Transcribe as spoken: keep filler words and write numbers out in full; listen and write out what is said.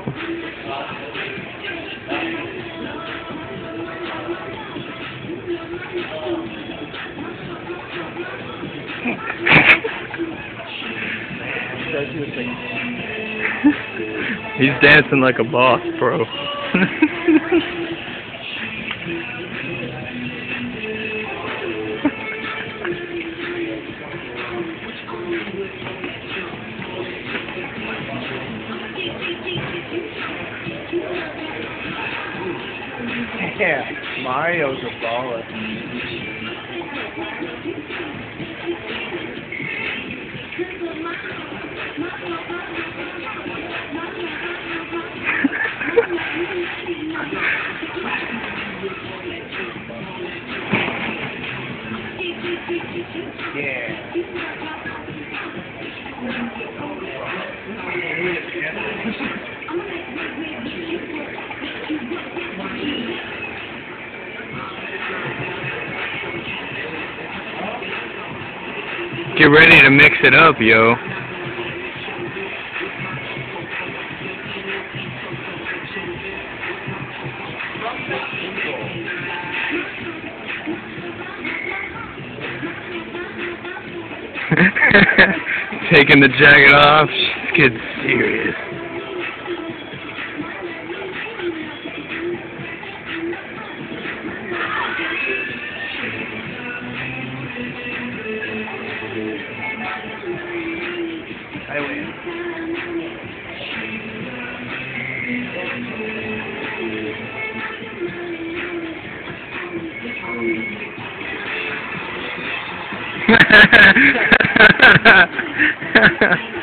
He's dancing like a boss, bro. Yeah, Mario's a baller. Yeah. Get ready to mix it up, yo. Taking the jacket off, she's getting serious. I win. Ha ha ha ha!